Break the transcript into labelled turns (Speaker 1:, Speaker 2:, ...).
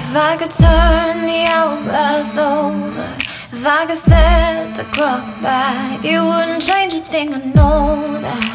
Speaker 1: If I could turn the hourglass over, if I could set the clock back, it wouldn't change a thing, I know that.